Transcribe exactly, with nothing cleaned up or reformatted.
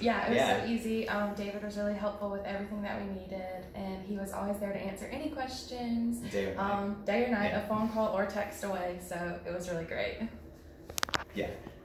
Yeah, it was Yeah. so easy. Um, David was really helpful with everything that we needed, and he was always there to answer any questions, Day or night. um, day or night, Yeah. a phone call or text away. So it was really great. Yeah.